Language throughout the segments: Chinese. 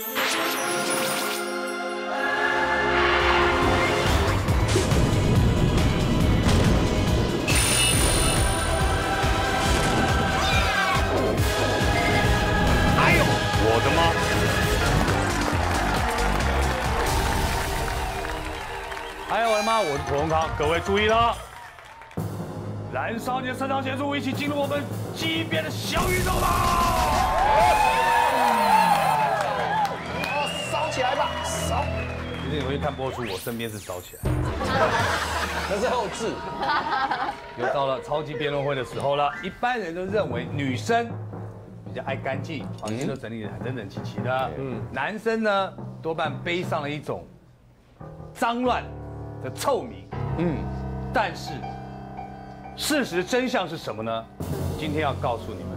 哎呦，我的妈！哎呦我的妈！我是普隆康，各位注意了，燃烧你的肾上腺素，一起进入我们激变的小宇宙吧！ 烧起来吧，烧！ 其实你会看播出，我身边是烧起来， 那是后置。 又到了超级辩论会的时候了。一般人都认为女生比较爱干净，房间都整理得整整齐齐的。男生呢多半背上了一种脏乱的臭名。但是事实真相是什么呢？今天要告诉你们，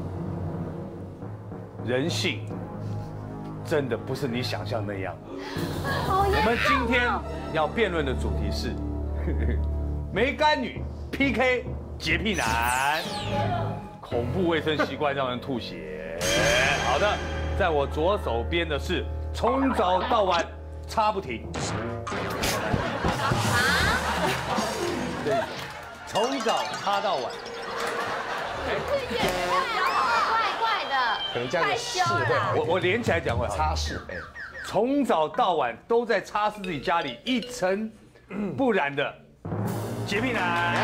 人性真的不是你想象那样。我们今天要辩论的主题是梅干女 PK 洁癖男，恐怖卫生习惯让人吐血。好的，在我左手边的是从早到晚擦不停。对，从早擦到晚。 怪怪的， 可能加个试会， 我连起来讲会好。 擦拭，哎， 从早到晚都在擦拭自己家里一尘不染的洁癖男。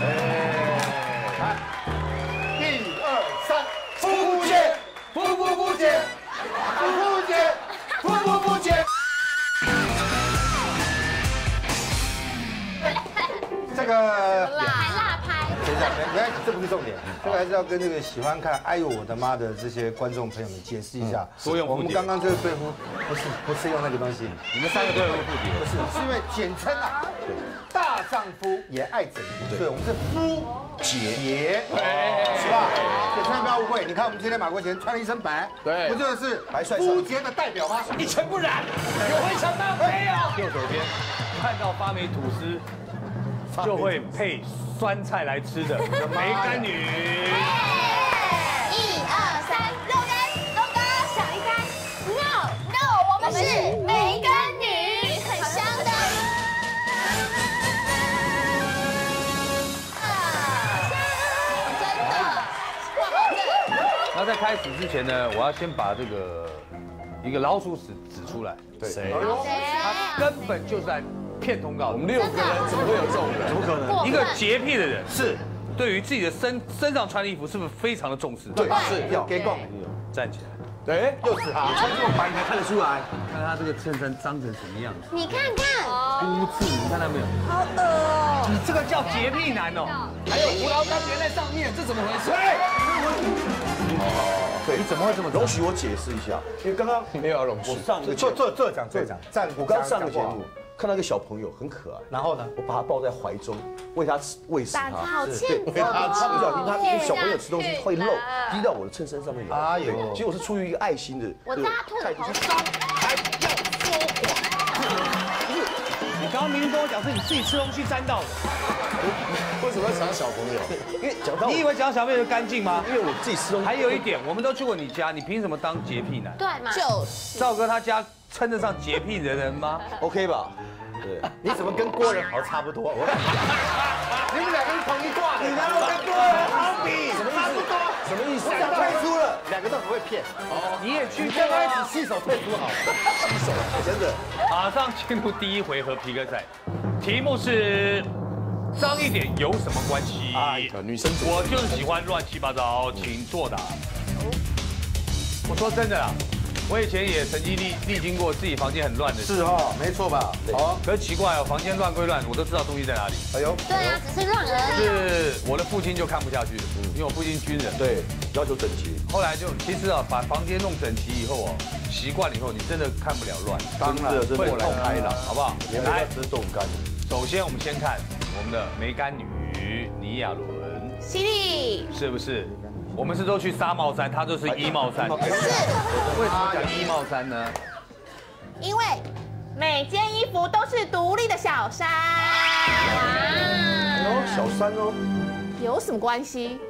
1、2、3，不洁，不洁，不洁，不洁。这个还辣拍， 等一下，原来这不是重点，这个还是要跟这个喜欢看《哎呦我的妈》的这些观众朋友们解释一下。我们刚刚这个对付不是用那个东西， 你们三个都有个附体， 是因为简称啊，大丈夫也爱整理，所以我们是夫洁，是吧？所以千万不要误会。你看我们今天马国贤穿了一身白， 对不就是夫洁的代表吗？ 一尘不染，有灰尘吗？没有。右手边看到发霉吐司就会配酸菜来吃的梅干女。 1、2、3，肉干，小鱼干 ，No，我们是梅干女，很香的。真的， 然后在开始之前呢，我要先把这个一个老鼠屎指出来。 对， 谁他根本就是在骗通告。 我们6个人怎么会有这种人？怎么可能？ 一个洁癖的人是对于自己的身上穿的衣服是不是非常的重视？ 对，是要给供。 站起来。 对， 就是他，穿这么白你还看得出来？ 看他这个衬衫脏成什么样子， 你看看， 污渍，你看到没有？ 好恶哦。 你这个叫洁癖男哦。 还有葡萄干粘在上面，这怎么回事？ 对，你怎么会这么？ 容许我解释一下，因为刚刚没有要容许我。上一个座长， 我刚上个节目，看到一个小朋友很可爱， 然后呢， 我把他抱在怀中，喂食他， 好欠揍他不小心，他因为小朋友哦。 吃东西会漏，滴到我的衬衫上面来。 哎呦对，其实我是出于一个爱心的我大吐口水。 还要说谎， 你刚刚明明跟我讲是你自己吃东西沾到的， 为什么要抢小朋友？ 因为讲到你以为讲小朋友干净吗？ 因为我自己吃东西， 还有一点，我们都去过你家，你凭什么当洁癖男？ 对嘛？就是赵哥他家称得上洁癖的人吗？ OK 吧？对， 你怎么跟郭仁豪差不多？你们两个是同一挂的，你哪有跟郭仁豪比？差不多， 什么意思？ 我退出了，两个都很会骗。 你也去刚开过啊始洗手退出好了， 真的。 马上进入第一回合皮革赛，题目是脏一点有什么关系？ 女生组我就是喜欢乱七八糟，请作答。我说真的啦，我以前也曾经历经过自己房间很乱的事， 是哦，没错吧？好， 可是奇怪哦，房间乱归乱，我都知道东西在哪里。 哎呦， 对啊，只是乱而已。 是我的父亲就看不下去了，因为我父亲军人， 对，要求整齐。 后来就其实啊，把房间弄整齐以后哦，习惯了以后，你真的看不了乱， 当然会真的痛开朗，好不好？ 连来吃冻干。 首先我们先看我们的梅干女倪亚伦， 犀利， 是不是？我们是都去纱帽衫，她就是衣帽衫。为什么讲衣帽衫呢？ 因为每件衣服都是独立的小衫。 哦，小三哦， 有什么关系？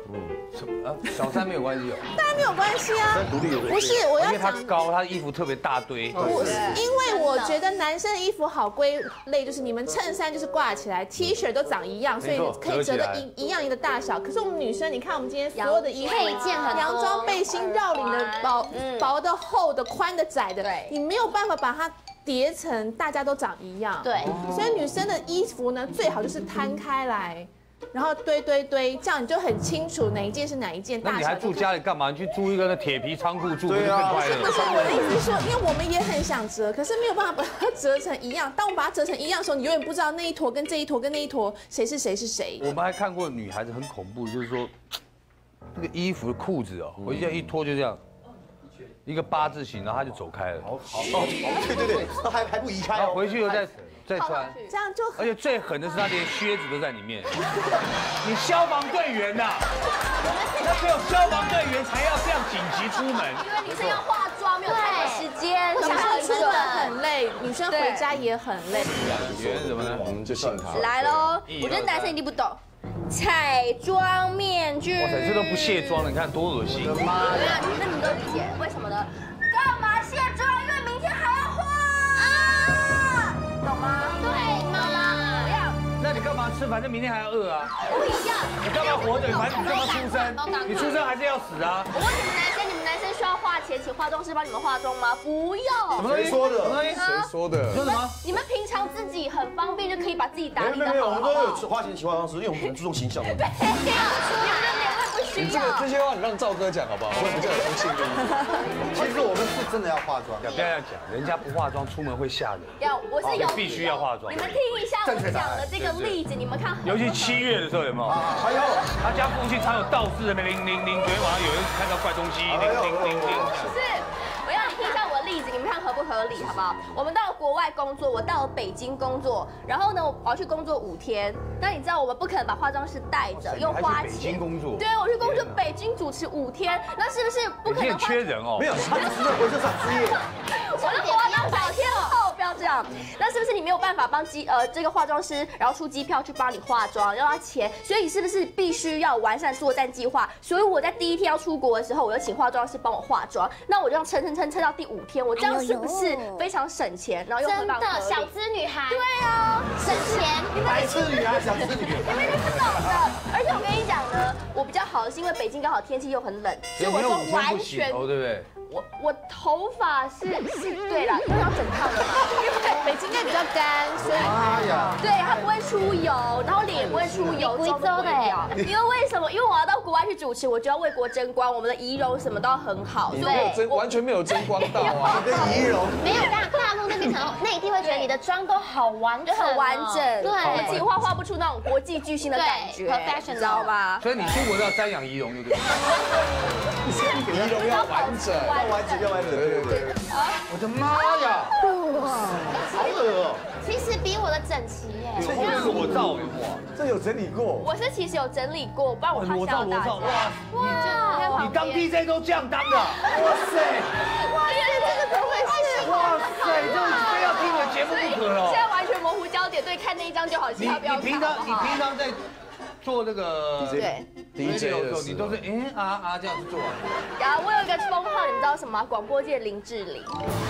小三没有关系哦， 当然没有关系啊。 独立有不是，我要因为他讲。 高，他的衣服特别大堆。 不是，因为我觉得男生的衣服好归类，就是你们衬衫就是挂起来 ，T 恤都长一样，所以可以折的一样的大小。可是我们女生，你看我们今天所有的衣服， 配件很多， 洋装、背心、绕领的、薄的、厚的、宽的、窄的，你没有办法把它叠成大家都长一样。 对， 所以女生的衣服呢，最好就是摊开来。然后堆，这样你就很清楚哪一件是哪一件。 那你还住家里干嘛？你去租一个那铁皮仓库住，不是更快乐？ 不是我的意思是说，因为我们也很想折，可是没有办法把它折成一样。当我们把它折成一样的时候，你永远不知道那一坨跟这一坨跟那一坨谁是谁是谁。 我们还看过女孩子很恐怖，就是说那个衣服的裤子哦，回家一脱就这样。一个8字形，然后他就走开了。 对，他还不移开哦。 回去又再穿， 这样就。 而且最狠的是他连靴子都在里面。你消防队员呐，那只有消防队员才要这样紧急出门。 因为女生要化妆，没有太多时间， 女生出门很累，女生回家也很累。 原什么呢？ 我们就信他。 来喽，我觉得男生一定不懂。彩妆面具， 哇塞，这都不卸妆了，你看多恶心！ 妈呀，那你们都理解为什么呢？干嘛卸妆？因为明天还要画啊，懂吗？对，妈妈，不要。 那你干嘛吃？反正明天还要饿啊。 不一样。 你干嘛活着？反正你干嘛出生？你出生还是要死啊？ 我问你们男生，你们男生需要花钱请化妆师帮你们化妆吗？不用。 谁说的？ 谁说的？ 说什么？ 你们平常自己很方便就可以把自己打理没有，我得好， 们都有花钱请化妆师，因为我们很注重形象。 对，你们的脸会不需要。 这些话你让赵哥讲好不好？我也比较有公信力。 其实我们是真的要化妆。 不要这样讲，人家不化妆出门会吓人。 我是有必须要化妆。 你们听一下我讲的这个例子，你们看。 尤其7月的时候有没有？ 哎呦， 他家附近常有道士在那边铃。昨天晚上有人看到怪东西，铃。 是，我要听一下我的例子，你们看合不合理，好不好？我们到了国外工作，我到了北京工作，然后呢，我要去工作5天。那你知道我们不可能把化妆师带着，又花钱。 北京工作。 对，我去工作北京主持5天，那是不是不可能？ 你很缺人哦。 没有，他只是在回社长之夜。 我的化妆小天后，不要这样。那是不是你没有办法帮这个化妆师，然后出机票去帮你化妆，要他钱？所以是不是必须要完善作战计划？所以我在第1天要出国的时候，我就请化妆师帮我化妆。那我就这样撑到第5天，我这样是不是非常省钱？然后又真的小资女孩。 对啊，省钱。 白痴女孩，小资女。 你们不懂的。而且我跟你讲呢，我比较好的是因为北京刚好天气又很冷，所以我说完全。 对不对？ 我头发是对了，都要整烫的嘛，因为北京应该比较干，所以妈呀， 对它不会出油，然后脸也不会出油， 贵州的哎， 因为为什么？因为我要到国外去主持，我就要为国争光，我们的仪容什么都要很好， 你没有争，完全没有争光到啊！ 你的仪容没有大陆那边常，那一定会觉得你的妆都好完整， 很完整， 对， 我自己画不出那种国际巨星的感觉 ，professional， 知道吧？ 所以你出国都要瞻仰仪容，对不对？ 仪容要完整， 要完整，对。 我的妈呀，好恶哦！ 其实比我的整齐耶。 这个裸照哇， 这有整理过。 我是其实有整理过，不然我怕吓到大家。 哇，你当 DJ 都这样当的？哇塞！ 哇塞，这个怎么回事？ 哇塞，这非要听我节目不可了。 现在完全模糊焦点，对，看那一张就好，其他不要看。 你平常在做那个对 DJ 的时候，你都是这样子做啊？ 然后我有一个封号，你们知道什么吗？广播界林志玲。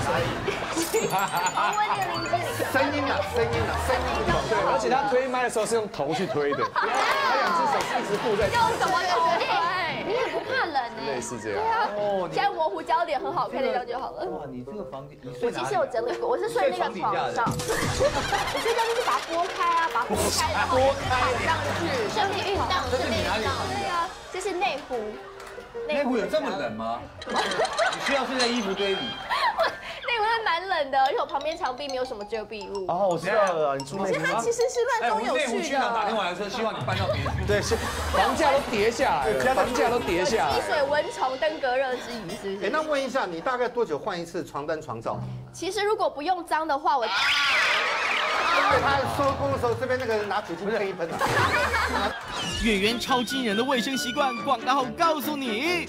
广播界林志玲。 声音啊！ 对，而且他推麦的时候是用头去推的，他2只手是一直附在。 用什么头推？ 你也不怕冷哎。 类似这样。 哦， 现在模糊焦点很好看那张就好了。 哇，你这个房间， 我其实有整理过，我是睡那个床上。我睡觉就是把它拨开啊，把它拨开，然后躺上去， 顺便运动，顺便运动。 对啊，这是内湖。 内湖有这么冷吗？你需要睡在衣服堆里。 内湖是蛮冷的，而且我旁边墙壁没有什么遮蔽物。 哦，我知道了，你住内湖。 它其实是乱中有序的。 内湖区长打电话来说，希望你搬到别区。 对， 房价都跌下来了，房价都跌下来。 积水蚊虫登革热之余，是不哎， 是？ 那问一下，你大概多久换一次床单床罩？ 其实如果不用脏的话，我。 因为他收工的时候，这边那个拿酒精喷一喷啊。 月圆超惊人的卫生习惯，广告后告诉你。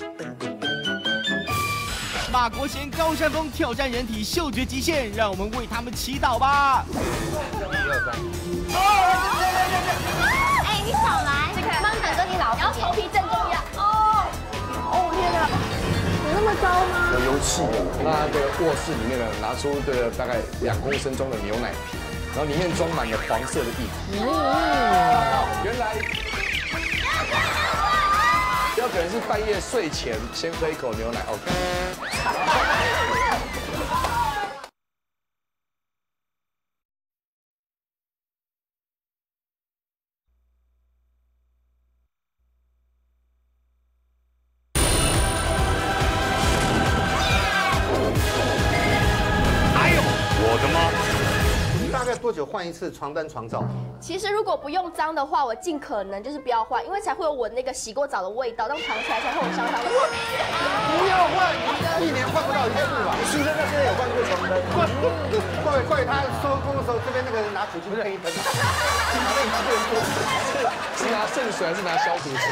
马国贤、高山峰挑战人体嗅觉极限，让我们为他们祈祷吧。 哎，你少来，这个帮等着你老婆。 然后头皮正中央。哦。 哦天哪，有那么糟吗？ 有油气的。 那这个卧室里面呢，拿出这个大概2公升装的牛奶瓶，然后里面装满了黄色的液体。原来。 有可能是半夜睡前先喝一口牛奶 ，OK。 哎呦，我的妈！ 大概多久换一次床单床罩？ 其实如果不用脏的话，我尽可能就是不要换，因为才会有我那个洗过澡的味道，当躺起来才会有香香的。 不要换，1年换不到一次吧？ 其实他现在有换过床单， 会，他收工的时候这边那个人拿酒精喷一喷， 是拿圣水还是拿消毒水？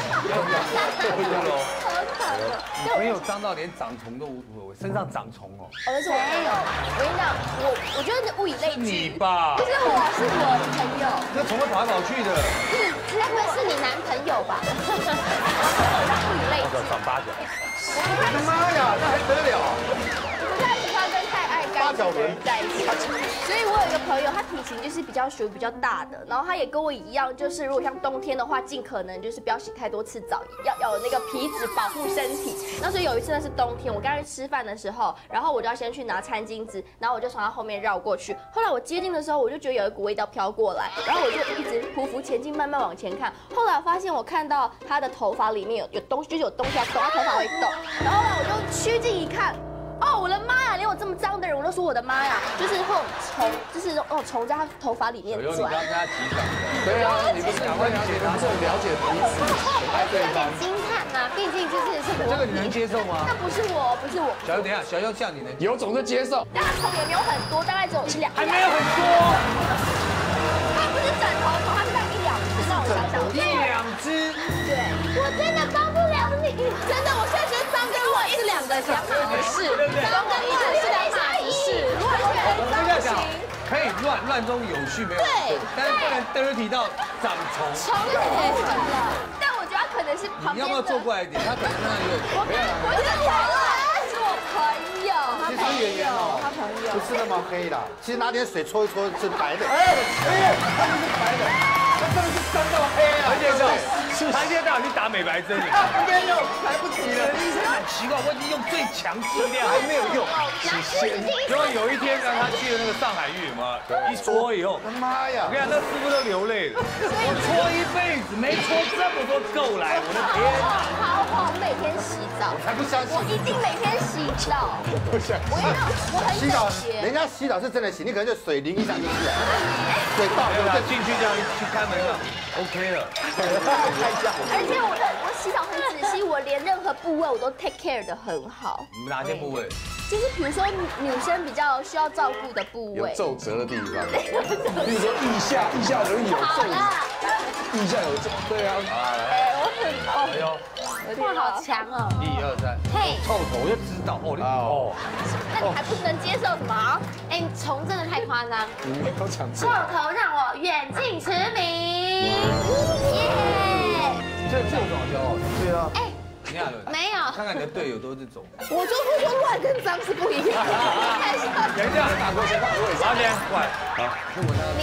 没有脏到连长虫都无所谓，身上长虫哦。 而且我朋友，我跟你讲，我觉得是物以类聚。 你吧？ 不是我，是我的朋友。 那虫会跑来跑去的。 该不会是你男朋友吧？ 物以类聚。 长八角。 我的妈呀，那还得了？ 不太喜欢跟太爱干净的人在一起，所以我有一个朋友，他体型就是比较属于比较大的，然后他也跟我一样，就是如果像冬天的话，尽可能就是不要洗太多次澡，要有那个皮脂保护身体。那所以有一次那是冬天，我刚才吃饭的时候，然后我就要先去拿餐巾纸，然后我就从他后面绕过去。后来我接近的时候，我就觉得有一股味道飘过来，然后我就一直匍匐前进，慢慢往前看。后来我发现我看到他的头发里面有东西，就是有东西要动，他头发会动。然后呢，我就趋近一看。哦，我的妈呀！连我这么脏的人，我都说我的妈呀！就是会有虫，就是虫在他头发里面转。 你刚跟他击掌的。 对啊，你不是赶快了解，不是很了解彼此，很爱对方。 惊叹呐，毕竟就是这个你能接受吗？ 那不是我，不是我。 小优，等一下，小优这样你能？ 有种就接受。 但他虫也没有很多，大概只有1、2。 还没有很多。 他不是枕头虫，他是大概1、2只。让我想想 ，1、2只。对， 我真的帮不了你。 真的，我现在觉得脏跟乱是2个两码子事，脏跟乱是2码子事，完全脏不行。 可以乱中有序，没有对，但是不能 dirty 到长虫。 虫是可以了，但我觉得他可能是旁边的。 你要不要坐过来一点？他可能那里有。 我是我是我朋友，他朋友，他朋友。 不是那么黑的，其实拿点水搓一搓是白的。哎，它不是白的，它真的是脏到黑啊！ 而且是他一天到晚去打美白针， 没有，来不及了。 医生很奇怪，我已经用最强剂量还没有用。 结果有一天让他去了那个上海浴嘛，一搓以后， 他妈呀！ 我跟你讲，那师傅都流泪了。我搓一辈子没搓这么多够来，我的天哪！ 好，我每天洗澡， 才不相信， 我一定每天洗澡。 不相信。 我很洗澡， 洁。 人家洗澡是真的洗，你可能就水淋一下就去了，水倒对吧？进去这样去开门了 ，OK 了。 而且我洗澡很仔细，我连任何部位我都 take care 的很好。 你们哪些部位？ 就是比如说女生比较需要照顾的部位， 有皱褶的地方，比如说腋下容易有皱褶，腋下有皱，对啊。 哎呦，哇，好强哦 ！1、2、3， 嘿， 臭头我就知道哦。 那你还不能接受什么？ 哎，虫真的太夸张。 你没有讲臭头让我远近驰名，耶！ 这有什么好骄傲的？ 对啊。 哎， 你看， 没有， 看看你的队友都是这种。 我就说乱跟脏是不一样的。 等一下，大哥先放位置。好，先过来。好，是我那。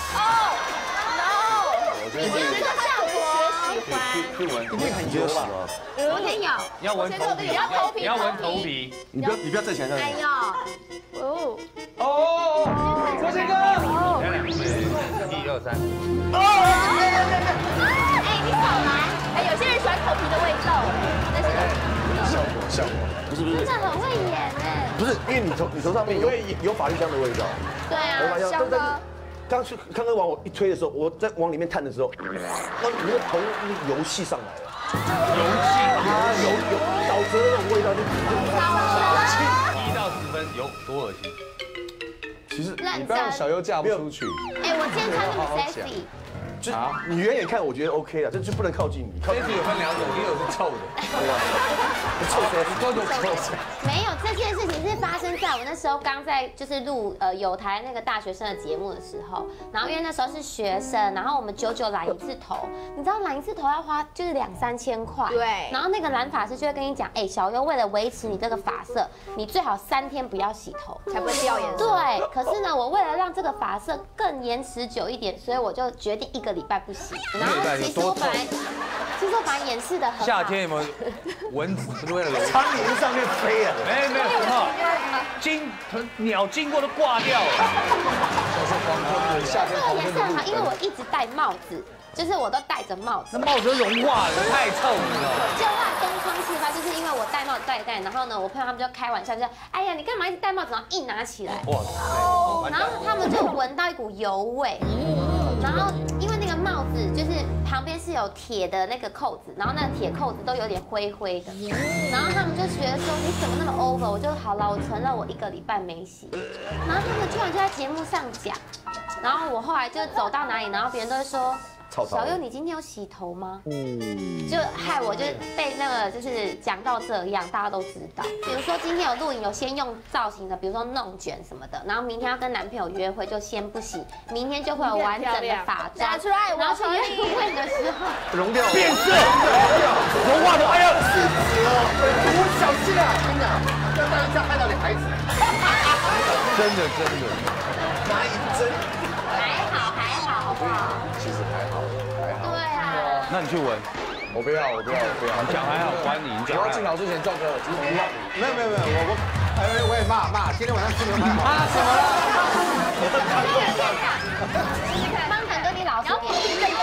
你这个效果喜欢， 去闻， 一定很油吧？ 昨天有， 你要闻头皮，你要闻头皮。 你不要站起来， 哎呦， 哦，国庆哥。 1、2、3。 哎，你少来！哎，有些人喜欢头皮的味道，但是效果， 不是， 真的很会演哎。 不是，因为你头上面有法律香的味道。 对啊，香的。 刚刚往我一推的时候，我在往里面探的时候，那你的头那油气上来了，油沼泽的那种味道就 1到10分，有多恶心？ 其实你不要让小优嫁不出去。 哎，我今天穿那么 sexy。 就你远远看，我觉得 OK 了，这就不能靠近你。 这次有分2种，一种是臭的， 臭谁？ 多种臭。 没有，这件事情是发生在来我那时候刚在就是录有台那个大学生的节目的时候，然后因为那时候是学生，然后我们久染一次头，你知道染一次头要花就是2-3千块。 对。 然后那个染发师就会跟你讲，哎，小优为了维持你这个发色，你最好3天不要洗头， 才不会掉颜色。 对。可是呢，我为了让这个发色更延持久一点，所以我就决定1个礼拜不洗。然后其实我本来掩饰的很好。 夏天有没有蚊子？是为了有苍蝇上面飞啊？ 没有什么，鸟经过都挂掉了。 夏天这个颜色很好，因为我一直戴帽子。就是我都戴着帽子， 那帽子都融化了，太臭了。 就怕东窗事发，就是因为我戴帽子戴，然后呢，我朋友他们就开玩笑，就说：“哎呀，你干嘛一直戴帽子？”然后一拿起来，哇塞！然后他们就闻到一股油味。然后因为那个帽子就是旁边是有铁的那个扣子，然后那个铁扣子都有点灰灰的，然后他们就觉得说：“你怎么那么 over？” 我就好了，我承认我1个礼拜没洗。然后他们突然就在节目上讲，然后我后来就走到哪里，然后别人都会说。小优，你今天有洗头吗？就害我就被那个就是讲到这样，大家都知道。比如说今天有录影，有先用造型的，比如说弄卷什么的，然后明天要跟男朋友约会，就先不洗，明天就会有完整的发妆。 拿出来， 然后去约会的时候融掉， 变色，融化的，哎呀，死了！我小心啊，真的，不要让人家害到你孩子。 真的， 拿一针。 还好，好不好？ 其实还好。 对啊。 那你去闻。 我不要。 你讲还好，管你。 你要进牢之前，赵哥， 没有，我也骂，今天晚上吃牛排好。 骂什么了？ 方腾哥，你老实点。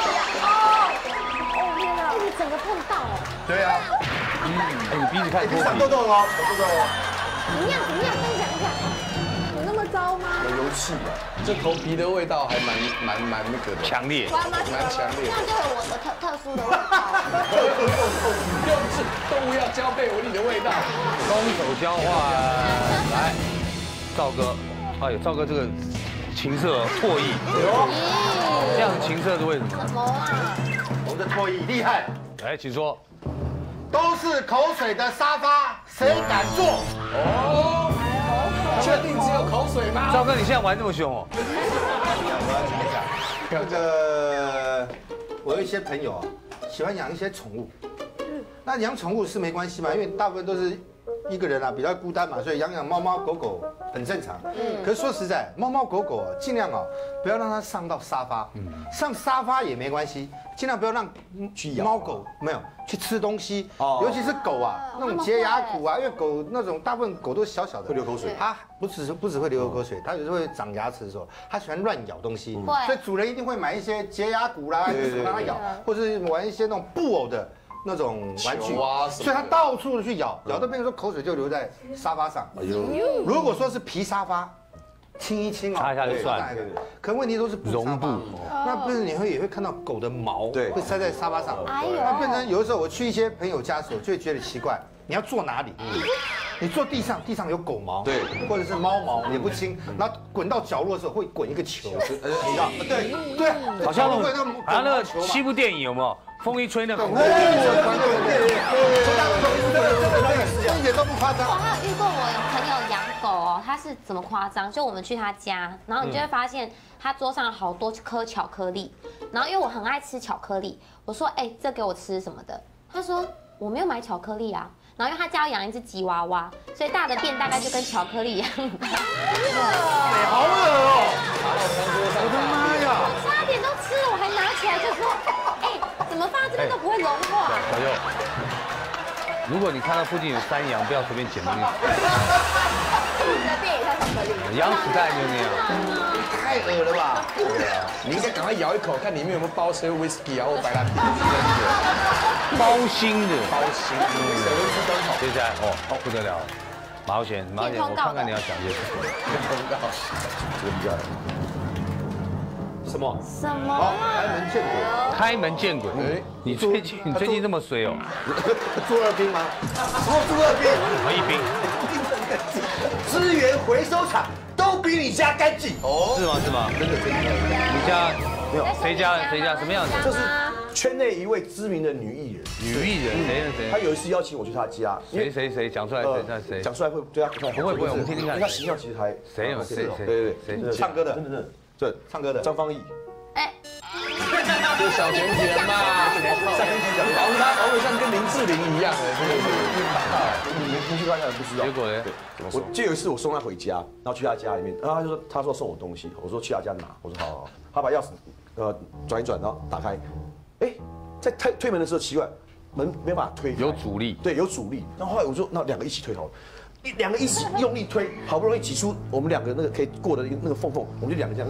天哪！你整个碰到了。 对啊。 你鼻子看脱皮。 长痘痘哦，长痘痘。 怎么样？分享一下。 有那么糟吗？ 有油气啊，这头皮的味道还蛮那个的， 强烈， 蛮强烈。 这样就有我的特殊的味道。 又不是动物要交配有你的味道。 双手交换，来，赵哥，哎，赵哥这个情色唾液，这样情色是为什么？ 什么啊？ 我们的唾液厉害。 来，请说。 都是口水的沙发，谁敢坐？ 哦。确定只有口水吗？ 赵哥，你现在玩这么凶哦？ 我要讲，那个我有一些朋友啊，喜欢养一些宠物。那养宠物是没关系嘛，因为大部分都是一个人啊，比较孤单嘛，所以养猫猫狗狗很正常。可是说实在，猫猫狗狗啊，尽量啊不要让它上到沙发。上沙发也没关系，尽量不要让猫狗没有去吃东西，尤其是狗啊，那种洁牙骨啊，因为狗那种大部分狗都小小的， 会流口水。 它不只会流口水，它有时候会长牙齿的时候，它喜欢乱咬东西，所以主人一定会买一些洁牙骨啦，让它咬，或者是玩一些那种布偶的。那种玩具，所以它到处的去咬到变成说口水就留在沙发上。如果说是皮沙发，清一清啊， 擦一下就算了。 可问题都是绒布，那不是也会看到狗的毛，对，会塞在沙发上。那变成有的时候我去一些朋友家的时候，就会觉得奇怪，你要坐哪里？你坐地上，地上有狗毛，对，或者是猫毛也不清，然后滚到角落的时候会滚一个球，你知道？对， 好像那个西部电影有没有？风一吹那个， 一点都不夸张。 我还有遇过我有朋友养狗哦，他是怎么夸张？就我们去他家，然后你就会发现他桌上好多颗巧克力，然后因为我很爱吃巧克力，我说哎，这给我吃什么的？他说我没有买巧克力啊。然后因为他家要养一只吉娃娃，所以大的便大概就跟巧克力一样大。 好恶哦！我的妈呀！ 我差点都吃了，我还拿起来就说，哎，怎么放在这边都不会融化？ 小佑，如果你看到附近有山羊，不要随便捡东西。 在变一下巧克力。 羊屎袋就那样。 太恶了吧？对啊，你应该赶快咬一口，看里面有没有包些 whisky 啊或白兰地。 包心的，接下来不得了，毛险，我看看你要讲些什么。 通告，这个比较。 什么？ 什么？ 开门见鬼！你最近这么水哦？ 住二兵吗？ 什么住二兵？ 何一兵？ 资源回收厂都比你家干净哦。是吗？真的。你家没有？谁家什么样子？ 就是圈内一位知名的女艺人， 谁？ 她有一次邀请我去她家， 谁讲出来谁？ 讲出来会对她不太好。 不会，我们听听看。 她形象其实还谁？ 对，唱歌的，真的，对，唱歌的张方毅。 哎， 就小甜甜嘛， 小甜甜讲， 搞得像跟林志玲一样的， 你去看看不知道。 结果呢？ 我就有一次我送她回家，然后去她家里面，然后他说送我东西，我说去她家拿，我说好，他把钥匙转一转，然后打开，哎，在推门的时候奇怪，门没办法推， 有阻力， 对，有阻力。然后后来我说那两个一起推好了。两个一起用力推，好不容易挤出我们两个那个可以过的那个缝，我们就两个这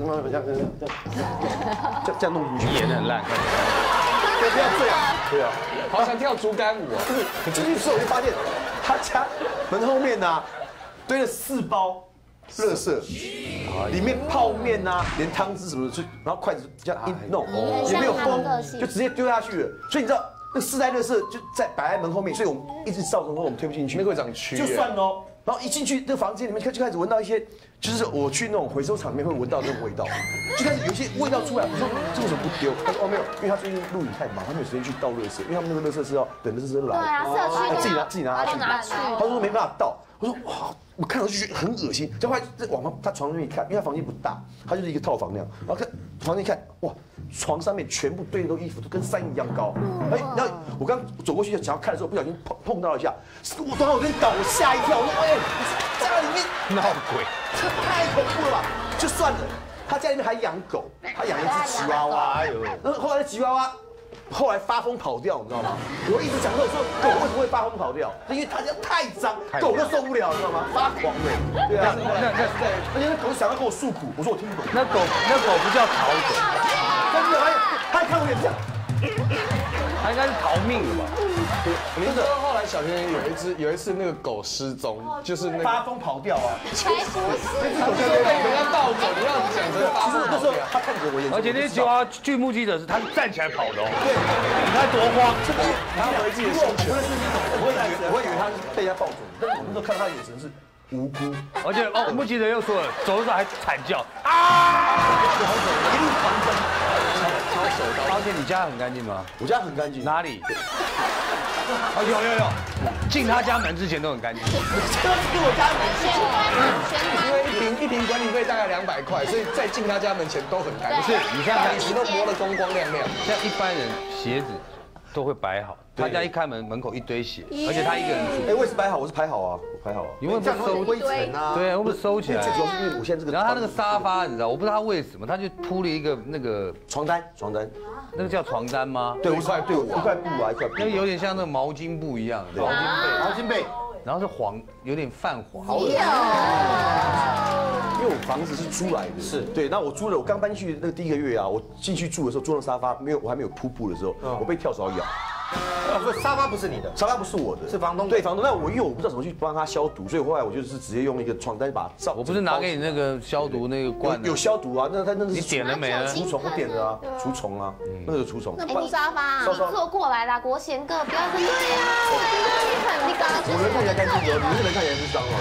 样弄进去， 演得很烂， 对，不要这样，对啊， 好想跳竹竿舞啊！ 进去之后我就发现，他家门后面呢堆了4包垃圾，里面泡面啊，连汤汁什么的，然后筷子这样一弄，也没有封，就直接丢下去了。所以你知道。那4袋垃圾就摆在门后面，所以我们一直造成说我们推不进去。 那会长蛆， 就算哦。然后一进去那个房间里面，就开始闻到一些，就是我去那种回收厂里面会闻到那种味道，就开始有一些味道出来。我说这为什么不丢？他说哦没有，因为他最近录影太忙，他没有时间去倒垃圾，因为他们那个垃圾是要等垃圾车来， 对啊，社区自己拿去。他说没办法倒。我说哇，我看到就觉得很恶心。就后来往他床上面一看，因为他房间不大，他就是一个套房那样。然后看房间一看，哇，床上面全部堆的都衣服，都跟山一样高。哎，然后我刚走过去想要看的时候，不小心碰到一下，我突然我跟倒，我吓一跳，我说哎，家里面闹鬼， 这太恐怖了吧？就算了，他家里面还养狗，他养一只吉娃娃。哎呦，然后后来吉娃娃。后来发疯跑掉，你知道吗？我一直讲说狗为什么会发疯跑掉？因为它家太脏，狗都受不了，你知道吗？发狂的。对啊，而且那狗想要跟我诉苦，我说我听不懂。 那狗不叫逃狗， 真的，他看我脸这样， 它应该是逃命的吧？ 你知道后来小甜甜有一次那个狗失踪，就是那个发疯跑掉啊。 才不是， 他们说被人家盗走，你要讲成发疯跑掉。 他看着我眼睛， 而且那些吉娃娃据目击者是他是站起来跑的哦。对，你看多慌， 他以为自己的生权。我会以为他是被人家抱走，但是我那时候看到他的眼神是无辜， 而且目击者又说了，走的时候还惨叫啊， 一路狂奔。 而且你家很干净吗？ 我家很干净。 哪里？哦，有，进他家门之前都很干净。 这是我家门因为一瓶管理费大概200块，所以在进他家门前都很干净。 不是，你看椅子都磨得光光亮亮。 像一般人鞋子都会摆好，他家一开门口一堆鞋，而且他一个人住。 哎，我也是摆好，我是排好啊，我排好啊。 因为不收灰尘啊， 对，我不是收起来。 最主要是因为我现在这个， 然后他那个沙发，你知道，我不知道他为什么，他就铺了一个那个床单， 那个叫床单吗？ 对，一块布啊，一块布， 那个有点像那个毛巾布一样， 毛巾被， 然后是黄，有点泛黄。 好恶心。因为我房子是租来的，是对。那我租了，我刚搬进去那个第1个月啊，我进去住的时候，坐上沙发我还没有铺布的时候，我被跳蚤咬。 所以沙发不是你的， 沙发不是我的， 是房东。 对，房东。那因为我不知道怎么去帮他消毒，所以后来我就是直接用一个床单把它罩。 我不是拿给你那个消毒那个罐？ 有消毒啊，那是你点了没啊？ 除虫，我点了啊，除虫啊，那个除虫。 那碰沙发，你坐过来啦，国贤哥，不要这么。对呀，你刚刚我人看起来干净，你这人看起来是脏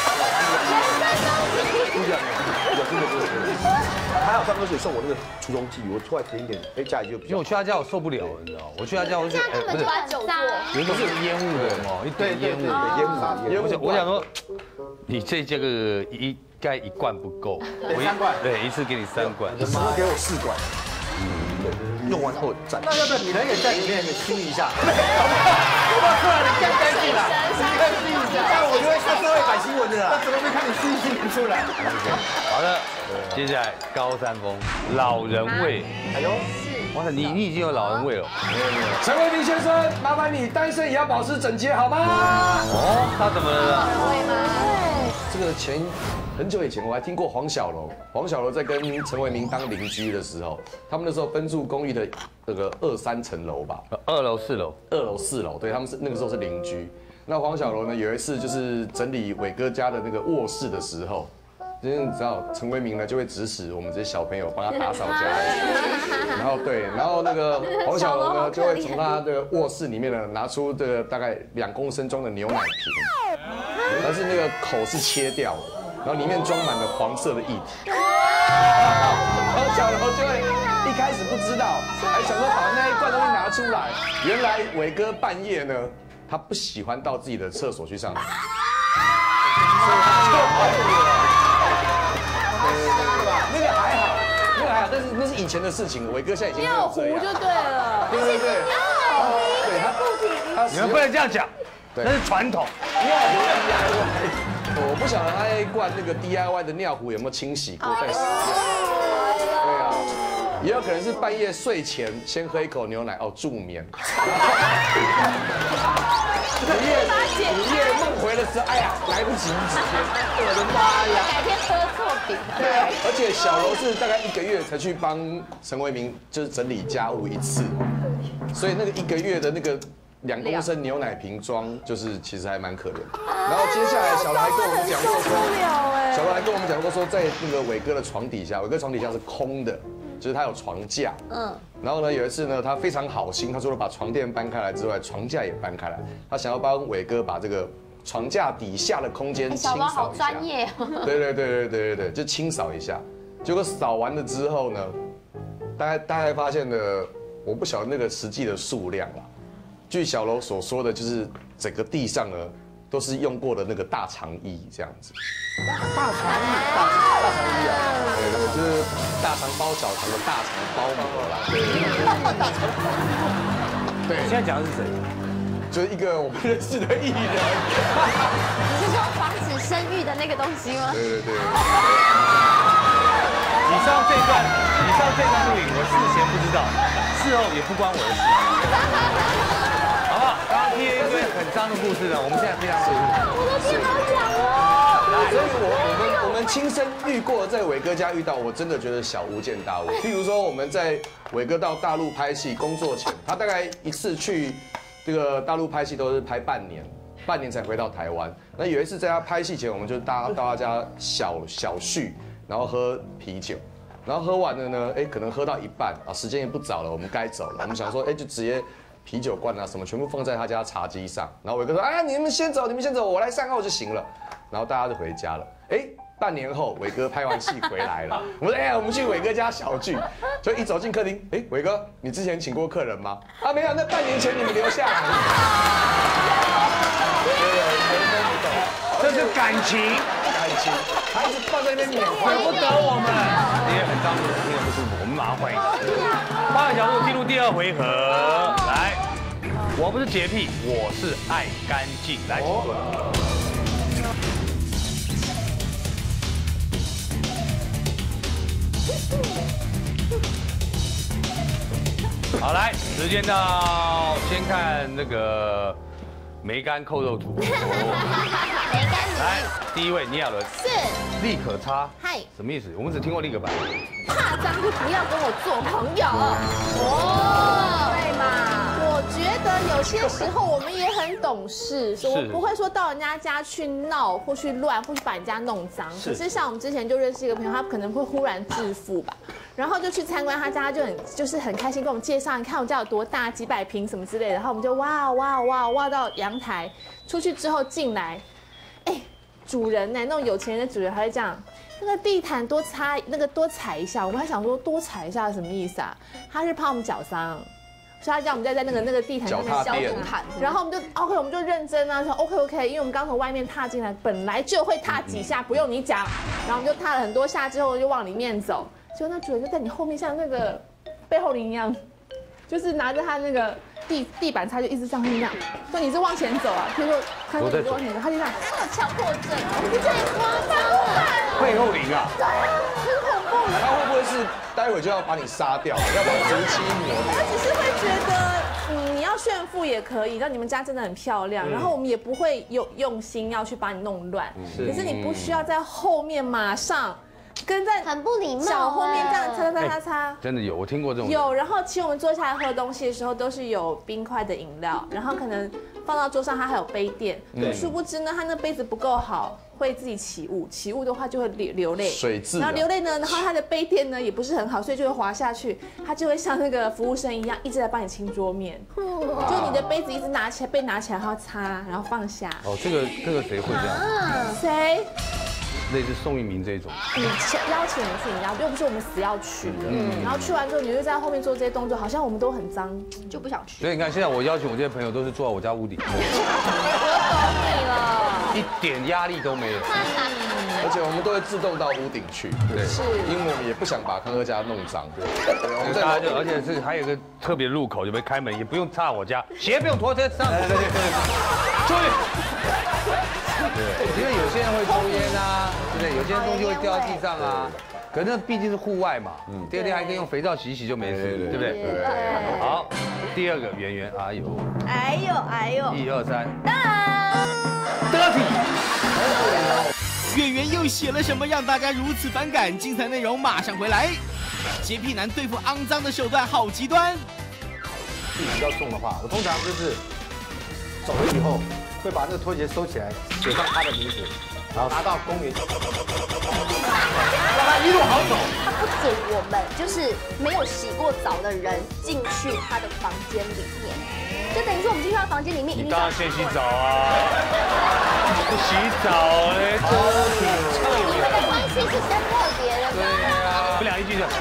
哦。不讲了，真的。还好张哥水送我那个除虫剂，我出来填一点，哎，家里就。因为我去他家我受不了，你知道，我去他家我就不是有一种是烟雾的哦，一堆烟雾。我想说，你这个应该1罐不够 ，3罐， 对，一次给你3罐， 只能给我4罐。用完后再。 那要不要你人也在里面吸一下？我把出来你更干净了，你看吸一下，这样我就会上社会版新闻的啦。那怎么没看你吸不出来？ 好的，接下来高山峰老人味。哎呦，哇塞，你已经有老人味了。没有。 陈为民先生，麻烦你单身也要保持整洁好吗？ 哦，他怎么了？ 会吗？ 这个很久以前我还听过黄小楼在跟陈为民当邻居的时候，他们那时候分住公寓的这个2、3层楼吧 ，2楼、4楼 ，2楼、4楼，对，他们是那个时候是邻居。那黄小楼呢，有一次就是整理伟哥家的那个卧室的时候，就是你知道陈为民呢就会指使我们这些小朋友帮他打扫家里，然后那个黄小楼呢就会从他的卧室里面呢拿出这个大概2公升装的牛奶瓶，但是那个口是切掉的。 然后里面装满了黄色的液体。然后小柔就会一开始不知道，还想说把那一罐东西拿出来。原来伟哥半夜呢，他不喜欢到自己的厕所去上厕，所以他就跑那个还好，那个还好，但是那是以前的事情，伟哥现在已经尿壶就对了， 对对对，对他你们不能这样讲，那是传统。 尿壶 DIY， 我不晓得他那一罐那个 DIY 的尿壶有没有清洗过再使用。对啊，也有可能是半夜睡前先喝一口牛奶助眠。午夜梦回的时候，哎呀，来不及直接，我的妈呀！ 改天喝错饼。 对啊，而且小柔是大概1个月才去帮陈为民就是整理家务一次，所以那个1个月的那个2公升牛奶瓶装，就是其实还蛮可怜。然后接下来小柔还跟我们讲过说，小柔还跟我们讲过说，在那个伟哥的床底下，伟哥床底下是空的，就是他有床架。然后呢，有一次呢，他非常好心，他除了把床垫搬开来之外，床架也搬开来，他想要帮伟哥把这个床架底下的空间清扫一下。 好专业。 对，就清扫一下。结果扫完了之后呢，大概发现了，我不晓得那个实际的数量啦。据小柔所说的，就是整个地上呢都是用过的那个大肠衣这样子。 大肠衣啊！ 对，就是大肠包小肠的大肠包膜啦。对， 现在讲的是谁？ 就是一个我们认识的艺人。 你是说防止生育的那个东西吗？ 对。 以上这段录影，我事前不知道，事后也不关我的事。好不好？刚刚听一堆很脏的故事呢，我们现在非常舒服。 我的天，好痒哦！ 所以我们亲身遇过，在伟哥家遇到，我真的觉得小巫见大巫。譬如说我们在伟哥到大陆拍戏工作前，他大概一次去这个大陆拍戏都是拍半年才回到台湾。那有一次在他拍戏前，我们就到他家小叙，然后喝啤酒。然后喝完了呢，可能喝到一半啊，时间也不早了，我们该走了。我们想说，就直接啤酒罐啊什么全部放在他家茶几上。然后伟哥说，你们先走，我来善后就行了。然后大家就回家了。半年后，伟哥拍完戏回来了。我们说，我们去伟哥家小聚。就一走进客厅，伟哥，你之前请过客人吗？没有，那半年前你们留下来。 这是感情， 孩子放在那边缅怀不得我们。这些很脏的听得不舒服，我们马上欢迎。换个角度进入第2回合，来，我不是洁癖，我是爱干净，来，请坐。好，来，时间到，先看那个梅干扣肉图。来，第一位倪亚伦是立可擦， 嗨， 什么意思？我们只听过立可白。 怕脏就不要跟我做朋友。对嘛？我觉得有些时候我们也很懂事，我不会说到人家家去闹或去乱，或是把人家弄脏。可是像我们之前就认识一个朋友，他可能会忽然致富吧。然后就去参观他家，他就很开心跟我们介绍，你看我家有多大，几百平什么之类的。然后我们就哇到阳台，出去之后进来，主人呢，那种有钱人的主人还会这样，那个地毯多擦多踩一下。我们还想说多踩一下是什么意思啊？他是怕我们脚脏。所以他叫我们在那个地毯上面消毒毯，然后我们就 OK， 我们就认真啊，说 OK， 因为我们刚从外面踏进来，本来就会踏几下，不用你讲，然后我们就踏了很多下之后就往里面走，结果那主人就在你后面像那个背后灵一样，就是拿着他那个地板擦就一直这样，说你是往前走啊，他说他说你往前走，他就这样， 他有强迫症，你太夸张了， 背后灵啊， 对，很恐怖。 他会不会是待会就要把你杀掉，要把足漆抹掉？ 他只是会觉得，你要炫富也可以，让你们家真的很漂亮，然后我们也不会用心要去把你弄乱，可是你不需要在后面马上。跟在很不礼貌， 脚后面这样擦， 真的有，我听过这种。 有，然后请我们坐下来喝东西的时候，都是有冰块的饮料，然后可能放到桌上，它还有杯垫。殊不知呢，他那杯子不够好，会自己起雾，起雾的话就会流泪， 水渍。 然后流泪呢，然后他的杯垫呢也不是很好，所以就会滑下去，他就会像那个服务生一样，一直在帮你清桌面。就你的杯子一直被拿起来，然后擦，然后放下。 这个谁会这样？ 谁？ 类似宋一鸣这种？ 你邀请我们去你家，又不是我们死要去的。然后去完之后，你就在后面做这些动作，好像我们都很脏，就不想去。 所以你看，现在我邀请我这些朋友都是坐在我家屋顶， 我懂你了， 一点压力都没有。 而且我们都会自动到屋顶去，对，是，因为我们也不想把康哥家弄脏，对，我们大家就，而且是还有一个特别入口，就没开门，也不用踏我家，鞋不用拖车上，对，注意，对，因为有些人会抽烟啊，对不对？有些东西会掉地上啊，可是那毕竟是户外嘛，第二天还可以用肥皂洗一洗就没事，对不对？好，第二个圆圆，哎呦，1、2、3，得体。 圆圆又写了什么让大家如此反感？精彩内容马上回来。洁癖男对付肮脏的手段好极端。 比较重的话，我通常就是走了以后，会把那个拖鞋收起来，写上他的名字，然后拿到公园，让他一路好走。 他不准我们就是没有洗过澡的人进去他的房间里面，就等于说我们进去他房间里面， 你当然先洗澡啊。不洗澡嘞，都挺臭的。 你们的关系是比较特别的吗？ 对啊，不良一句就。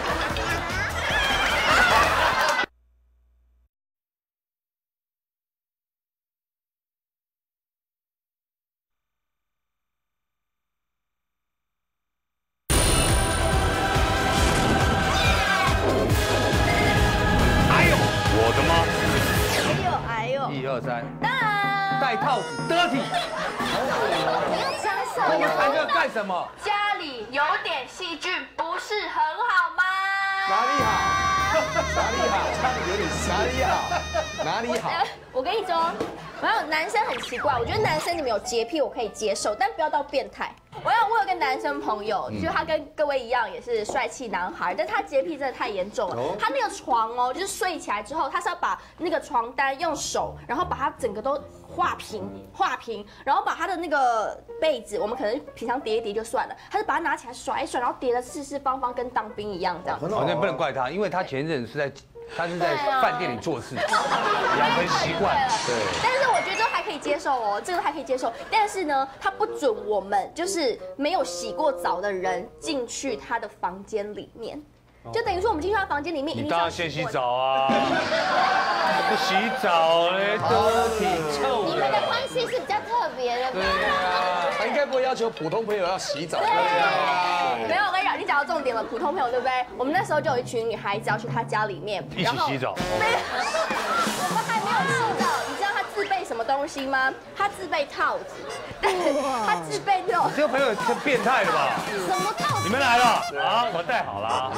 哎呦，我的妈！1、2、3，戴套子得体。 你要讲什么？ 你谈这个干什么？ 家里有点细菌不是很好吗？ 哪里好？哪里好？唱的有点哪里好？哪里好？ 我跟你说，然后男生很奇怪，我觉得男生你们有洁癖我可以接受，但不要到变态。我有个男生朋友，就是他跟各位一样也是帅气男孩，但他洁癖真的太严重了。他那个床哦，就是睡起来之后，他是要把那个床单用手，然后把它整个都画平，然后把他的那个被子，我们可能平常叠一叠就算了，他是把它拿起来甩一甩，然后叠得四四方方，跟当兵一样这样。 那不能怪他，因为他前阵是在饭店里做事，养成习惯。对。 但是我觉得这还可以接受哦，这个还可以接受。但是呢，他不准我们就是没有洗过澡的人进去他的房间里面。就等于说我们进去他房间里面， 你当然先洗澡啊！不洗澡嘞，都挺臭的。 你们的关系是比较特别的。 对啊，他应该不会要求普通朋友要洗澡。 没有，我跟你讲，你讲到重点了，普通朋友对不对？我们那时候就有一群女孩子要去他家里面一起洗澡。 没有，我们还没有洗澡。你知道他自备什么东西吗？他自备套子，他自备那种。 你这个朋友太变态了吧？ 什么套子？ 你们来了啊！我带好了。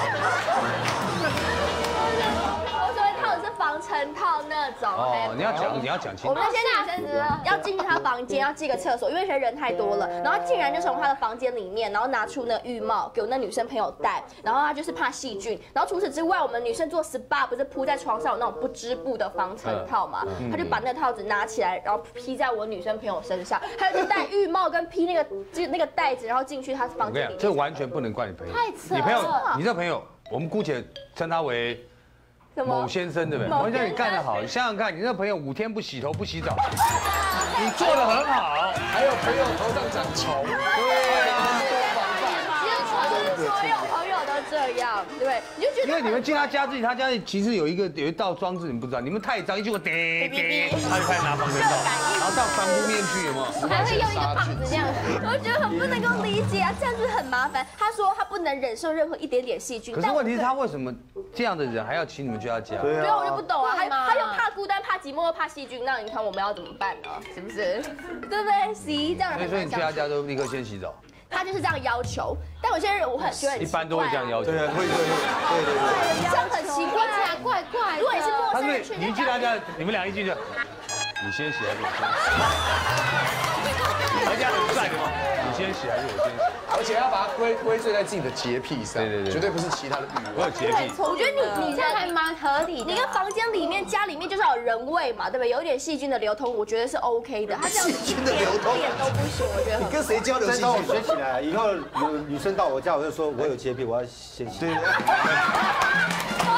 我所谓套子是防尘套那种。 哦，你要讲清楚。 我们那些女生要进去他房间，要进个厕所，因为人太多了。然后竟然就从他的房间里面，然后拿出那个浴帽给我那女生朋友戴，然后他就是怕细菌。然后除此之外，我们女生做 SPA 不是铺在床上有那种不织布的防尘套嘛？他就把那个套子拿起来，然后披在我女生朋友身上，还有就戴浴帽跟披那个袋子，然后进去他房间里面。 这完全不能怪你朋友。 太扯了！ 你朋友，你这朋友，我们姑且称他为某先生，对不对？某先生，你干得好，你想想看，你那朋友5天不洗头不洗澡，你做得很好。 还有朋友头上长虫，对啊，多防范。 所有朋友都这样，对不对？你就觉得， 因为你们进他家自己，他家里其实有一道装置，你们不知道，你们太脏，一句话叮叮，他就开始拿防尘罩，然后到防护面去，有没有？ 还会用一个棒子这样， 我觉得很不能够理解啊，这样子很麻烦。他说他不能忍受任何一点点细菌， 可是问题是他为什么这样的人还要请你们去他家？ 对啊，我就不懂啊，他又怕孤单、怕寂寞、怕细菌，那你看我们要怎么办呢？是不是？对不对？洗这样很。 所以你去他家都立刻先洗澡。 他就是这样要求，但有些人我很觉得一般都会这样要求， 对，会， 这样很奇怪， 怪怪。 如果你是陌生人去， 你去他家，你们俩一进去，你先洗还是我先洗？人家很帅的嘛，你先洗还是我先洗？ 而且要把它归罪在自己的洁癖上， 对， 绝对不是其他的欲望。 我有洁癖， 我觉得你这样还蛮合理的。 你跟房间里面、家里面就是要有人味嘛，对不对？有一点细菌的流通，我觉得是 OK 的。他这样子一点都不行，我觉得。 你跟谁交流细菌？ 我学起来，以后有女生到我家，我就说我有洁癖，我要先洗。对。 我先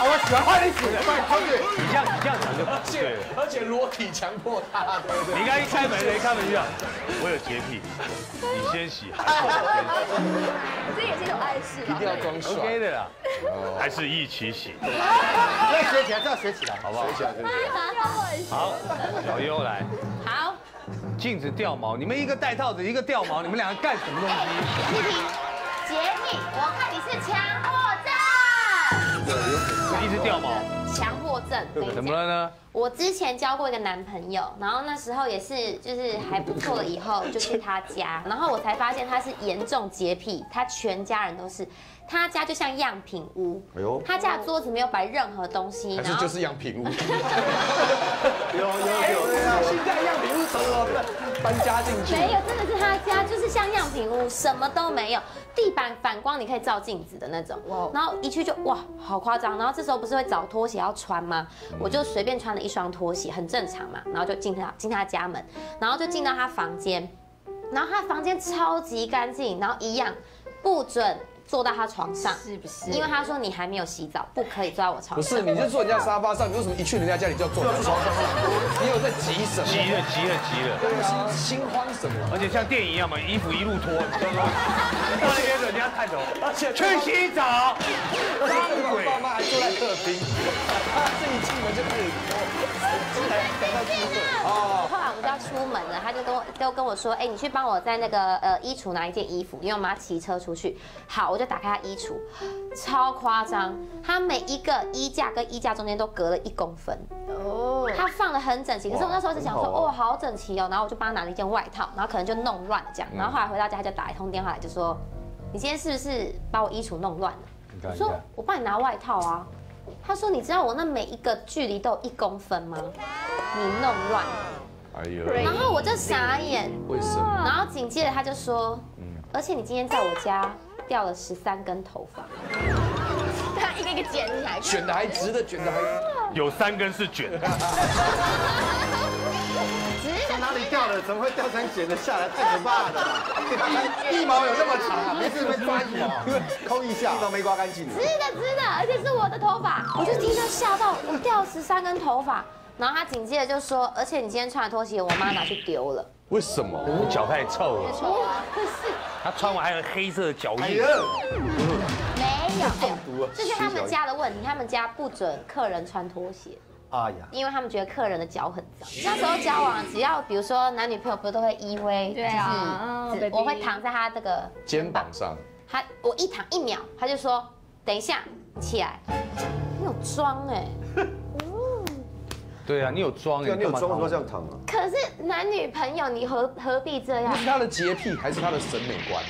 我喜欢换你死， 你这样讲就对了。 而且裸体强迫他，对。 你刚一开门就讲，我有洁癖，你先洗， 这也是一种暗示一定要装帅 ，OK 的啦，还是一起洗， 要学起来，这样学起来， 好不好？ 学起来，学起来。 好，小优来， 好， 镜子掉毛，你们一个戴套子，一个掉毛，你们两个干什么东西？ 屁屁，洁癖，我看你是强迫症， 一直掉毛， 强迫症， 怎么了呢？ 我之前交过一个男朋友，然后那时候也是就是还不错了，以后就去他家，然后我才发现他是严重洁癖，他全家人都是，他家就像样品屋，哎呦，他家的桌子没有摆任何东西， 还是就是样品屋， 有，现在样品屋怎么搬家进去？ 没有，真的是他家就是像样品屋，什么都没有，地板反光你可以照镜子的那种，然后一去就哇好夸张，然后这时候不是会找拖鞋要穿吗？我就随便穿了一双拖鞋，很正常嘛，然后就进他家门，然后就进到他房间，然后他房间超级干净，然后一样不准坐到他床上， 是不是？ 因为他说你还没有洗澡，不可以坐在我床上。 不是，你就坐人家沙发上，你为什么一去人家家里就要坐床上？你有在急什么？ 急了， 心慌什么？ 而且像电影一样嘛，衣服一路脱，你知道吗？到那边人家探头，去洗澡， 张鬼，爸妈还坐在客厅，他这一进门就开始哦，后来我们就要出门了，他就跟我说，哎，你去帮我在那个衣橱拿一件衣服，因为我们要骑车出去。好，我就打开他衣橱，超夸张，他每一个衣架跟衣架中间都隔了1公分。哦，他放得很整齐，可是我那时候是想说，哦，好整齐哦，然后我就帮他拿了一件外套，然后可能就弄乱了这样，然后后来回到家他就打一通电话来，就说，你今天是不是把我衣橱弄乱了？我说我帮你拿外套啊。他说：“你知道我那每一个距离都有1公分吗？你弄乱了。”哎呦！然后我就傻眼， 为什么？ 然后紧接着他就说：“而且你今天在我家掉了13根头发。” 他一个一个剪起来， 卷的还直的，卷的还有3根是卷的。 从哪里掉的？怎么会掉成剪的下来？太可怕了！腋毛有那么长啊？没事被抓腋毛，抠一下，腋毛没刮干净。 直的，而且是我的头发，我就听到吓到，我掉13根头发。然后他紧接着就说，而且你今天穿的拖鞋，我妈拿去丢了。 为什么？ 脚太臭了。 可是他穿完还有黑色的脚印。 没有，这是他们家的问题，他们家不准客人穿拖鞋。哎呀，因为他们觉得客人的脚很脏。那时候交往，只要比如说男女朋友不是都会依偎， 对啊， 我会躺在他这个肩膀上， 我一躺1秒，他就说等一下起来，你有装哎。 对啊，你有装哎， 你有装为什么这样躺啊？ 可是男女朋友，你何必这样？ 是他的洁癖还是他的审美观？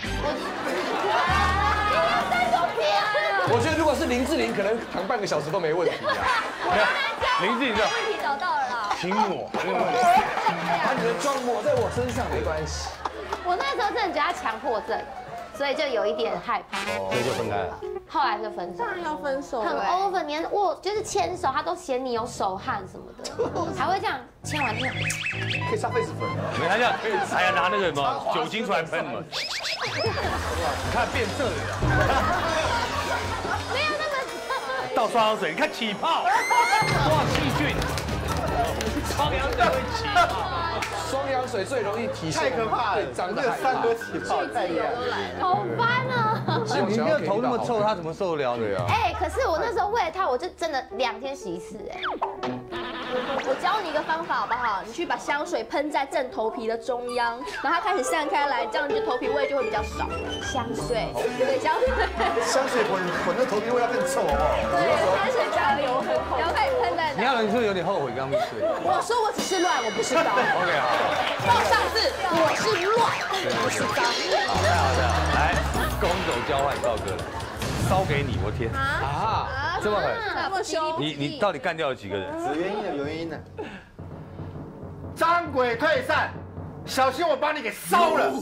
我觉得如果是林志玲，可能躺半个小时都没问题啊。 林志玲的问题找到了啦， 请抹， 把你的妆抹在我身上没关系。 我那时候真的觉得他强迫症，所以就有一点害怕， 所以就分开了。 后来就分手， 当然要分手， 很 over， 连我就是牵手，他都嫌你有手汗什么的，还会这样牵完天， 可以上痱子粉啊！ 没他这样，还要拿那个什么酒精出来喷嘛？你看变色了。 没有那么倒双氧水，你看起泡，多少细菌，双氧水会起泡。 双氧水最容易体现太可怕了， 脏的那个3颗起泡太厉害了。 好烦啊！ 你那个头那么臭，他怎么受得了你啊？ 哎，可是我那时候为了他，我就真的2天洗1次哎。 我教你一个方法好不好？你去把香水喷在正头皮的中央，然后它开始散开来，这样你的头皮味就会比较少。香水，对，香水， 香水混的头皮味道更臭好不好？ 对，香水加油很好，然后开始喷在你要你是不是有点后悔刚没睡？ 我说我只是乱，我不是高。 OK 好。 到上次我是乱，不是高。 好的，来攻守交换，赵哥来，烧给你，我天啊，这么狠， 这么凶， 你到底干掉了几个人？ 有原因的。张鬼退散，小心我把你给烧了。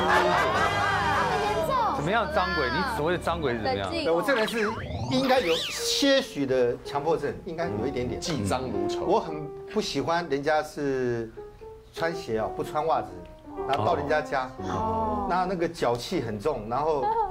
怎么样，张鬼？你所谓的张鬼是怎么样？ 对我这个人是应该有些许的强迫症，应该有一点点。 忌脏如丑。 我很不喜欢人家是穿鞋啊，不穿袜子，然后到人家家，那个脚气很重，然后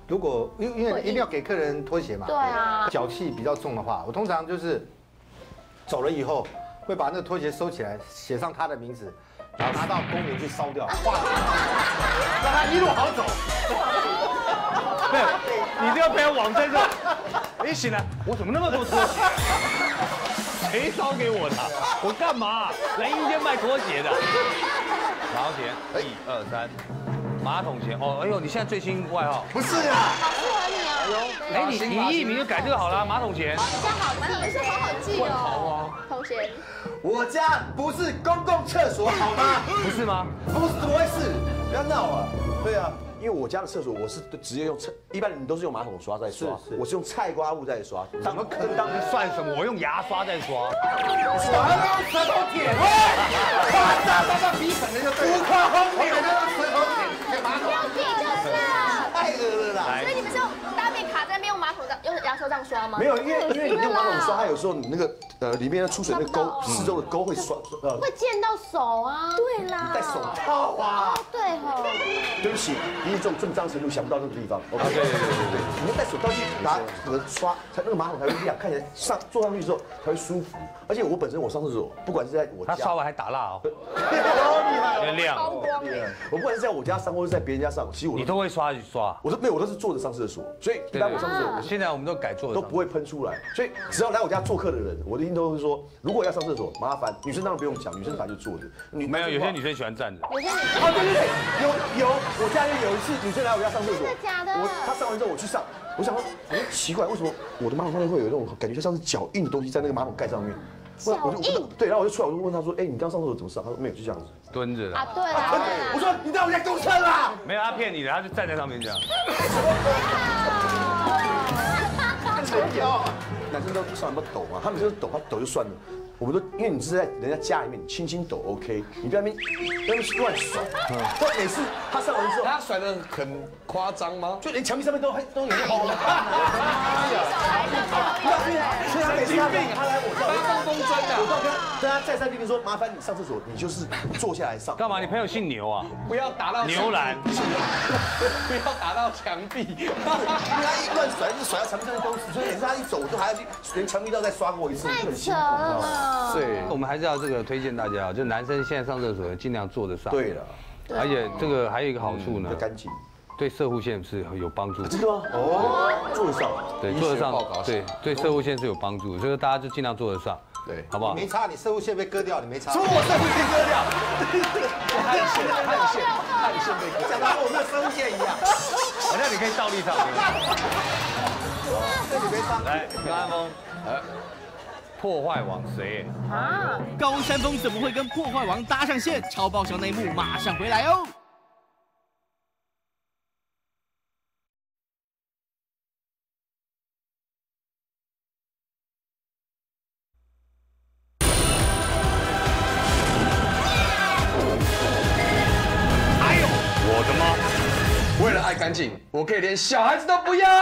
如果因为一定要给客人拖鞋嘛， 对啊， 脚气比较重的话，我通常就是走了以后会把那个拖鞋收起来，写上他的名字，然后拿到公园去烧掉，化了，让他一路好走。 对，你这个朋友往这个，一醒来，我怎么那么多拖鞋？谁烧给我的？我干嘛？来一间卖拖鞋的。马桶钱，1、2、3，马桶钱哦，哎呦，你现在最新外号？ 不是啊， 好适合你哦。 哎，你艺名就改这个好了，马桶钱。 比较好记，没事，好好记哦。同学， 我家不是公共厕所，好吗？ 不是吗？ 不是，怎么回事？不要闹啊！对啊，因为我家的厕所我是直接用一般人都是用马桶刷在刷，我是用菜瓜布在刷。 怎么可能？当算什么？我用牙刷在刷。 舌头舔，夸张到鼻粉的就对了，浮夸荒谬，舌头舔马桶，太恶了啦！ 所以你们是用大便卡在那边用马桶用牙刷这样刷吗？ 没有，因为你用马桶刷，它有时候你那个里面的出水那个沟，四周的沟会刷会溅到手啊。 对啦， 戴手套啊。 对吼。 对不起，以你这种正脏程度想不到这个地方。OK， 对，你要戴手套去拿刷，才那个马桶才会亮，看起来坐上去之后才会舒服。而且我本身我上厕所，不管是在我家， 他刷完还打蜡哦， 厉害， 亮。 我不管是在我家上或是在别人家上，其实我你都会刷。 我说没有，我都是坐着上厕所，所以一般我上厕所， 现在我们都改坐都不会喷出来。所以只要来我家做客的人，我一定都会说，如果要上厕所，麻烦女生当然不用讲，女生反正就坐着。 没有，有些女生喜欢站着。 哦，对，有，我家里有一次女生来我家上厕所， 真的假的？ 她上完之后我去上，我想说，奇怪，为什么我的马桶上面会有那种感觉像是脚印的东西在那个马桶盖上面？ 脚印？ 对，然后我就出来，我就问她说，哎，你刚上厕所怎么上？她说没有，就这样子， 蹲着的。 啊，对啦。 我说你在我家公厕啦？ 没有，他骗你的，他就站在上面这样。 男生都上什么抖嘛？他们就是抖，他抖就算了。我们都因为你是在人家家里面，你轻轻抖 OK， 你不要那边乱甩。但每次他上完之后， 他甩得很夸张吗？ 就连墙壁上面都有人吼。 神经病！他来我这，发疯真的。 我跟他再三叮咛说，麻烦你上厕所，你就是坐下来上。 干嘛？你朋友姓牛啊？ 不要打到牛栏， 不要打到墙壁。 因为他一乱甩，就甩到墙壁上面都是，所以每次他一走，我都还要去连墙壁都要再刷过一次， 太扯了。 对，我们还是要这个推荐大家，就男生现在上厕所尽量坐着上。 对了， 而且这个还有一个好处呢， 干净， 对射护线是有帮助。 真的吗？哦，坐得上， 对，坐得上，对射护线是有帮助，所以大家就尽量坐得上， 对， 好不好？ 你没差，你射护线被割掉，你没差。 说我射护线割掉，汗腺被割， 讲到我没有射护线一样。 好像你可以倒立上。 这你没差。 来，高山峰，破坏王谁？ 啊！ 高山峰怎么会跟破坏王搭上线？超爆笑内幕马上回来哦！ 哎呦，我的妈！ 为了爱干净，我可以连小孩子都不要。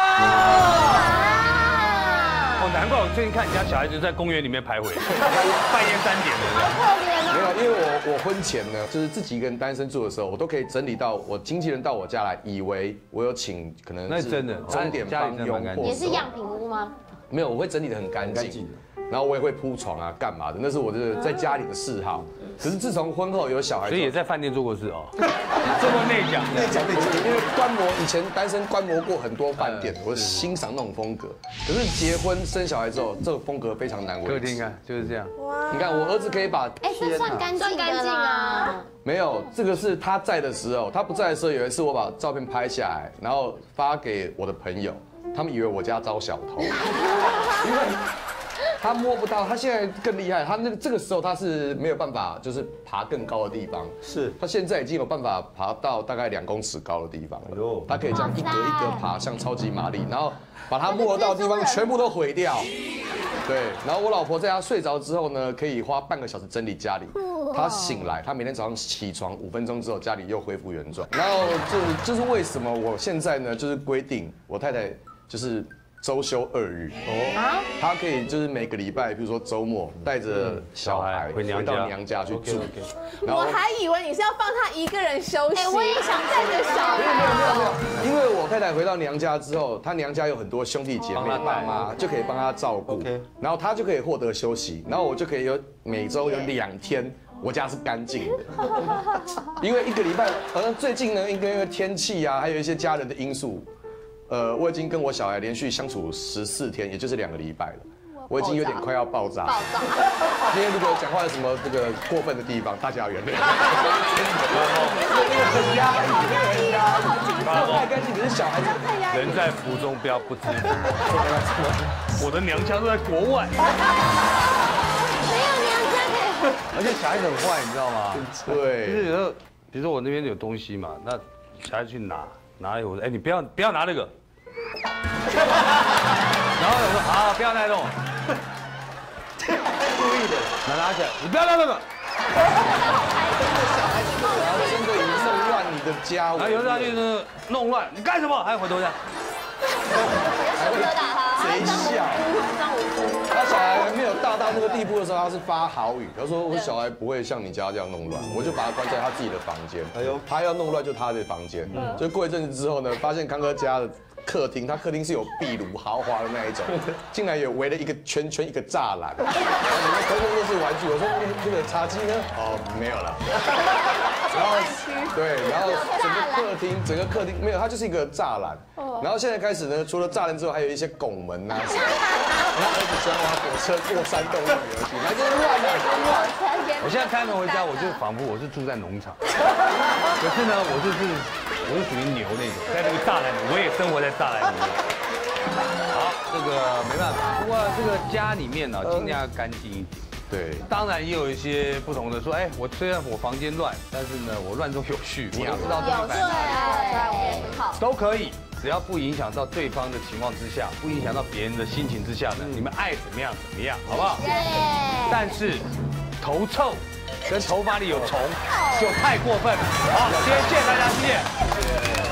哦，难怪我最近看你家小孩子在公园里面徘徊，半夜3点的。 没有，因为我婚前呢，就是自己一个人单身住的时候，我都可以整理到我经纪人到我家来，以为我有请可能那是真的钟点帮佣， 也是样品屋吗？ 没有，我会整理得很干净。然后我也会铺床啊，干嘛的？那是我的在家里的嗜好。可是自从婚后有小孩， 所以也在饭店做过事哦。这么内讲， 因为观摩以前单身观摩过很多饭店，我欣赏那种风格。可是结婚生小孩之后，这个风格非常难维持。 各位听看，就是这样。 你看我儿子可以把， 这算干净啊。 没有，这个是他在的时候，他不在的时候，有一次我把照片拍下来，然后发给我的朋友，他们以为我家遭小偷，因为他摸不到，他现在更厉害，他这个时候他是没有办法，就是爬更高的地方， 是他现在已经有办法爬到大概2公尺高的地方了，他可以这样一格一格爬，像超级玛丽，然后把他摸得到的地方全部都毁掉。对，然后我老婆在他睡着之后呢，可以花半个小时整理家里。他醒来，他每天早上起床5分钟之后，家里又恢复原状。然后这是为什么我现在呢，就是规定我太太就是周休2日。哦，他可以就是每个礼拜，比如说周末带着小孩回到娘家去住。 我还以为你是要放他一个人休息，我也想带着小孩。 没有，因为我太太回到娘家之后，她娘家有很多兄弟姐妹、爸妈，就可以帮她照顾，然后她就可以获得休息，然后我就可以每周有2天。我家是干净的，因为一个礼拜，好像最近呢，因为天气啊，还有一些家人的因素，我已经跟我小孩连续相处14天，也就是2个礼拜了，我已经有点快要爆炸。今天如果讲话有什么这个过分的地方，大家要原谅。很压抑，很压抑，太干净，可是小孩子人在福中不要不知福。我的娘家都在国外。而且小孩子很坏，你知道吗？ 对， 就是有时候，比如说我那边有东西嘛，那小孩子去拿了以后，哎，你不要拿那个，然后我说好，不要带动， 故意的， 拿起来，你不要拿那个。 小孩子然后真的已经弄乱你的家， 然后有时候就是弄乱，你干什么？还要回头这样。 舍不得打他， 贼笑。他小孩没有大到那个地步的时候，他是发豪语，他说我小孩不会像你家这样弄乱，我就把他关在他自己的房间。哎呦，他要弄乱就他的房间。就过一阵子之后呢，发现康哥家的客厅，他客厅是有壁炉豪华的那一种，竟然有围了一个圈圈一个栅栏，然后里面通通都是玩具。我说那个茶几呢？哦，没有了。然后对，然后整个客厅没有，它就是一个栅栏。然后现在开始呢，除了栅栏之后，还有一些拱门呐。然后儿子喜欢玩火车过山洞那种游戏，那就是乱的，乱。 我现在开门回家，我就仿佛我是住在农场，可是呢，我是属于牛那种，在这个栅栏里，我也生活在栅栏里面。好，这个没办法，不过这个家里面呢，尽量要干净一点。 对， 当然也有一些不同的说，哎，我虽然我房间乱，但是呢，我乱中有序，我要知道这个摆哪里，都可以，只要不影响到对方的情况之下，不影响到别人的心情之下呢，你们爱怎么样怎么样，好不好？但是头臭跟头发里有虫就太过分了。好，今天谢谢大家，谢谢。